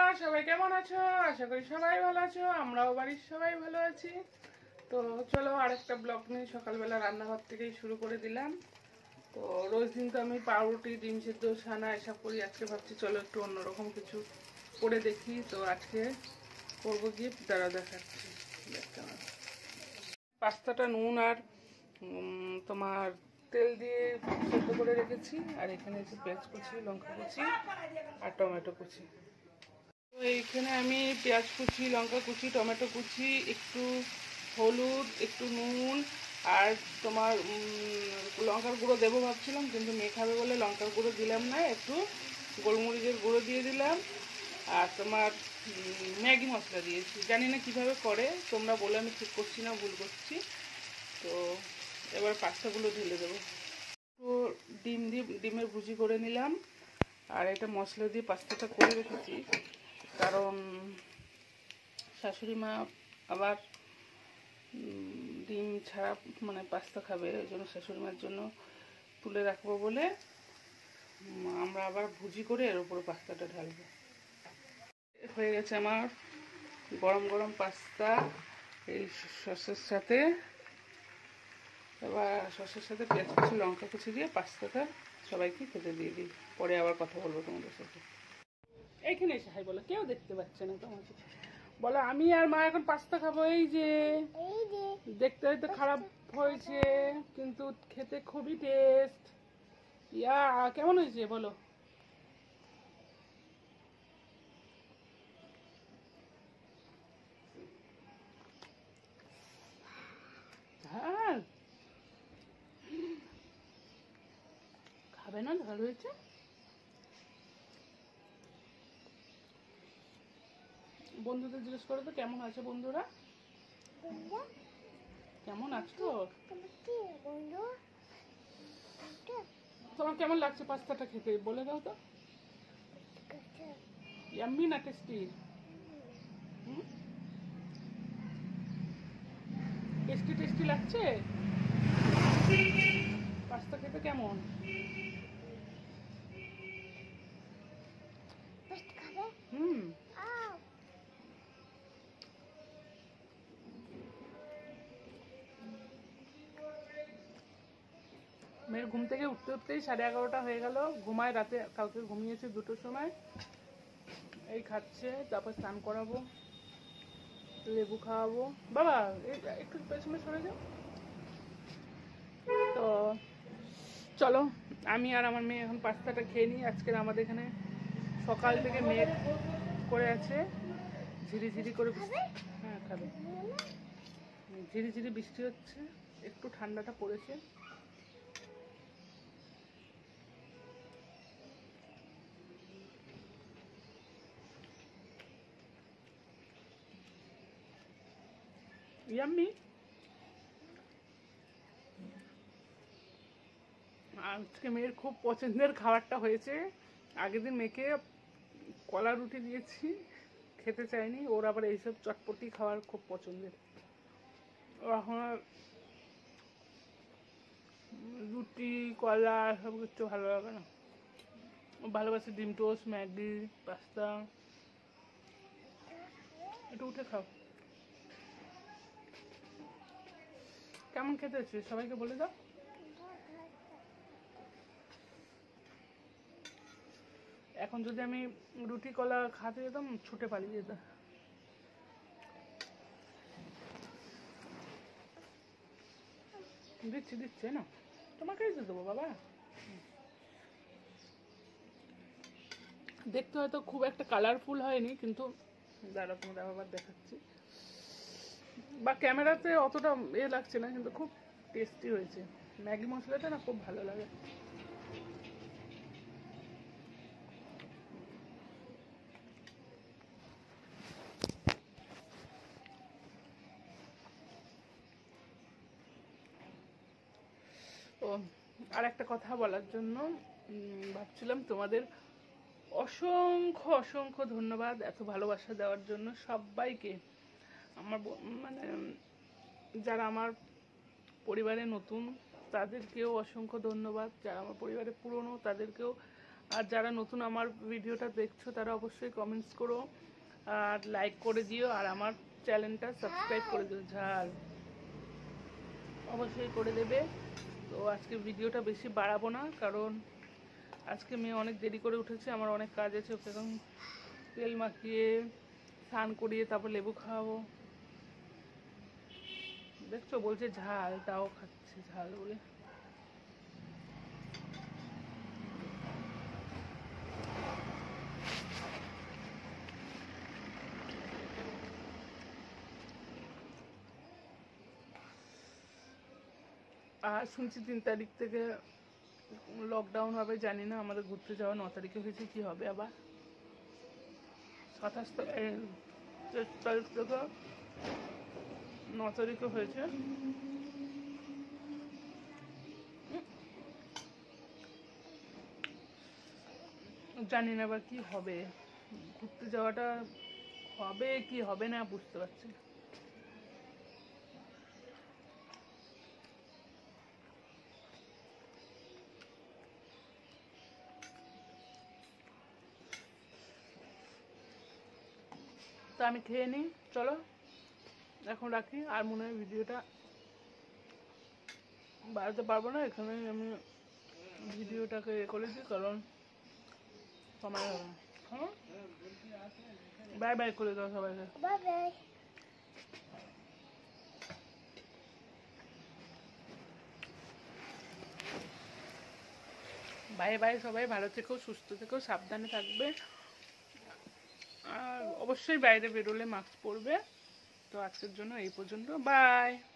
সবাই কেমন আছো? আশা করি সবাই ভালো আছো, আমরাও বাড়ির সবাই ভালো আছি। তো চলো আরেকটা ব্লগ নিয়ে সকালবেলা রান্নাঘর থেকেই শুরু করে দিলাম। তো রোজ দিন তো আমি পাউরুটি, ডিম সিদ্ধ, ছানা এসব করি। আজকে ভাবছি চলো একটু অন্যরকম কিছু করে দেখি। তো আজকে করবো গিয়ে দাঁড়া দেখাচ্ছি। দেখতে হবে পাস্তাটা নুন আর তোমার তেল দিয়ে সেদ্ধ করে রেখেছি। আর এখানে হচ্ছে পেঁয়াজ কুচি, লঙ্কা কুচি আর টমেটো কুচি। তো এইখানে আমি পেঁয়াজ কুচি, লঙ্কা কুচি, টমেটো কুচি, একটু হলুদ, একটু নুন আর তোমার লঙ্কার গুঁড়ো দেবো ভাবছিলাম, কিন্তু মেয়ে খাবে বলে লঙ্কার গুঁড়ো দিলাম না। একটু গোলমরিচের গুঁড়ো দিয়ে দিলাম আর তোমার ম্যাগি মশলা দিয়েছি। জানি না কীভাবে করে, তোমরা বলে আমি ঠিক করছি না ভুল করছি। তো এবার পাস্তাগুলো ঢেলে দেবো। তো ডিমের ভুজি করে নিলাম। আর এটা মশলা দিয়ে পাস্তাটা করে রেখেছি, কারণ শাশুড়ি মা আবার ডিম ছাড়া মানে পাস্তা খাবে, ওই জন্য শাশুড়ি মার জন্য তুলে রাখবো বলে আমরা আবার ভুজি করে এর উপরে পাস্তাটা ঢালবো। হয়ে গেছে আমার গরম গরম পাস্তা এই সসের সাথে। এবার সসের সাথে পেঁয়াজ কুচি, লঙ্কা কুচি দিয়ে পাস্তাটা সবাইকে খেতে দিয়ে দিই। পরে আবার কথা বলবো তোমাদের সাথে। এইখানে এসে হাই বলো, কেউ দেখতে পাচ্ছে না তোমাকে। বলো আমি আর মা এখন পাস্তা খাবো। এই যে দেখতে হয়তো খারাপ হয়েছে, কিন্তু খেতে খুবই টেস্ট। ইয়া কেমন হয়েছে বলো? হ্যাঁ, খাবে না? ভালো হয়েছে। বন্ধুদের জিজ্ঞেস করো তো কেমন আছে বন্ধুরা, কেমন আছো? তোমার কেমন লাগছে পাস্তাটা খেতে বলে দাও তো। ইয়াম্মি না টেস্টি? টেস্টি টেস্টি লাগছে পাস্তা খেতে? কেমন? হুম, মেয়ের ঘুম থেকে উঠতে উঠতেই 11:30 হয়ে গেল। ঘুমায় রাতে, কালকে ঘুমিয়েছে 2টোর সময়। এই খাচ্ছে, তারপর স্নান করাবো, লেবু খাওয়াবো। বাবা একটু পেছনে সরে যাও। তো চলো আমি আর আমার মেয়ে এখন পাস্তাটা খেয়ে নিই। আজকের আমাদের এখানে সকাল থেকে মেঘ করে আছে, ঝিরিঝিরি করে। হ্যাঁ খাবে। ঝিরিঝিরি বৃষ্টি হচ্ছে, একটু ঠান্ডাটা পড়েছে। ইয়াম্মি। আজকে মেয়ের খুব পছন্দের খাবারটা হয়েছে। আগের দিন মেয়েকে কলা রুটি দিয়েছি, খেতে চায়নি। ওর আবার এইসব চটপটি খাওয়ার খুব পছন্দের। ও এখন রুটি, কলা সব কিছু ভালো লাগে না। ও ভালোবাসে ডিম টোস্ট, ম্যাগি, পাস্তা। একটু উঠে খাও। কেমন খেতে হচ্ছে সবাইকে বলে দাও। এখন যদি আমি রুটি কলা খাতে যেতাম, ছুটে পালিয়ে যেতাম। দিচ্ছি দিচ্ছে না, তোমাকেই তো দেবো বাবা। দেখতে হয়তো খুব একটা কালারফুল হয়নি, কিন্তু দাঁড়া তোমরা আবার দেখাচ্ছি। বা ক্যামেরাতে অতটা লাগছে না, কিন্তু খুব টেস্টি হয়েছে। ম্যাগি মশলাটা না খুব ভালো লাগে। ও আর একটা কথা বলার জন্য ভাবছিলাম, তোমাদের অসংখ্য অসংখ্য ধন্যবাদ এত ভালোবাসা দেওয়ার জন্য সবাইকে। আমার মানে যারা আমার পরিবারে নতুন তাদেরকেও অসংখ্য ধন্যবাদ, যারা আমার পরিবারে পুরনো তাদেরকেও আর যারা নতুন আমার ভিডিওটা দেখছো তারা অবশ্যই কমেন্টস করো আর লাইক করে দিও, আর আমার চ্যানেলটা সাবস্ক্রাইব করে দিও। ঝাল অবশ্যই করে দেবে। তো আজকে ভিডিওটা বেশি বাড়াবো না, কারণ আজকে মেয়ে অনেক দেরি করে উঠেছে, আমার অনেক কাজ আছে। ওকে এখন তেল মাখিয়ে স্নান করিয়ে তারপর লেবু খাওয়াবো। দেখছো বলছে ঝাল, তাও খাচ্ছে ঝাল বলে। আর শুনছি 3 তারিখ থেকে লকডাউন হবে, জানি না। আমাদের ঘুরতে যাওয়া 9 তারিখে হয়েছে, কি হবে আবার 27 তারিখ থেকে 9 তারিখে হয়েছে। জানি না আবার কি হবে, ঘুরতে যাওয়াটা হবে কি হবে না বুঝতে পারছি না। তো আমি খেয়ে নিই, চলো এখন রাখি। আর মনে হয় ভিডিওটা বাড়াতে পারবো না, এখানে আমি ভিডিওটাকে করে দিই, কারণ সময় হবে না। হ্যাঁ, বাই বাই করে দাও সবাইকে। Bye bye. বাই বাই সবাই, ভালো থেকো, সুস্থ থেকো, সাবধানে থাকবে, আর অবশ্যই বাইরে বেরোলে মাস্ক পরবে। তো আজকের জন্য এই পর্যন্ত, বাই।